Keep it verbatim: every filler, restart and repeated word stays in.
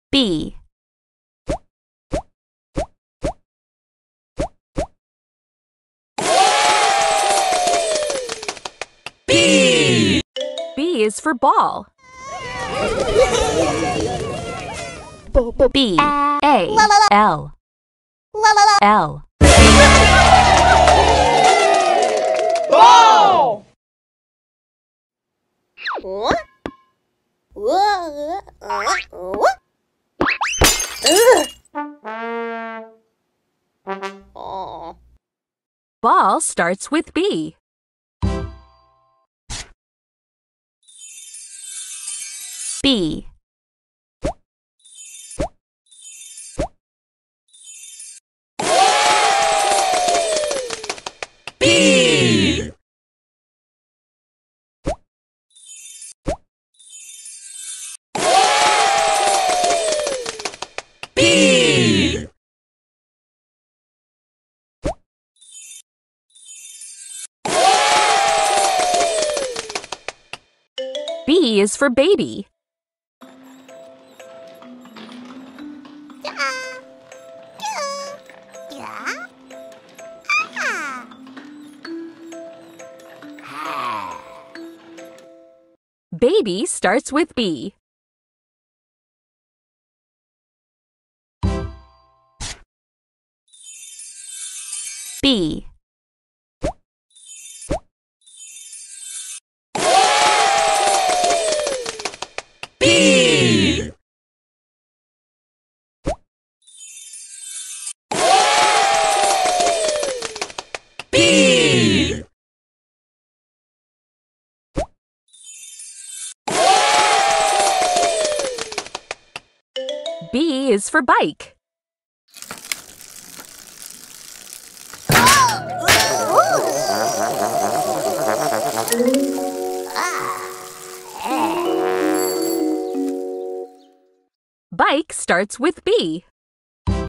B. B. B is for ball. B. A. L. L. Ball. Ball starts with B. B. B. B. B is for baby. Baby starts with B. B. B. B. B is for bike. Bike starts with B.